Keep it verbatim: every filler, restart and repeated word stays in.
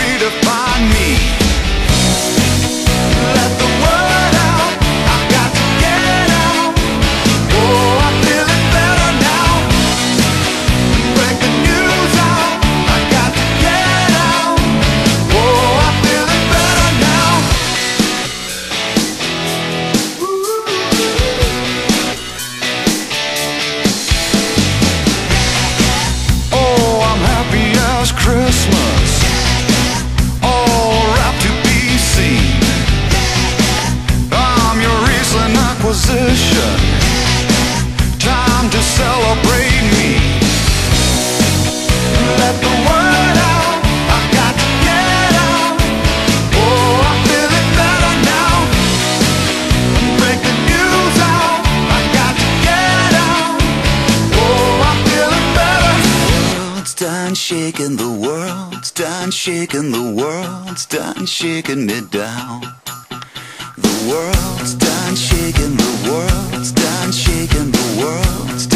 redefine me. Let the word out, I've got to get out. Oh, I'm feeling better now. Break the news out, I got to get out. Oh, I'm feeling better now. Oh, I'm happy as Christmas, all wrapped to be seen. I'm your recent acquisition, time to celebrate me. Let the word out, I've got to get out. Oh, I'm feeling better now. Break the news out, I've got to get out. Oh, I'm feeling better. The world's done shaking, the world's done shaking, the world's done shaking me down. The world's done shaking, the world's done shaking, the world's done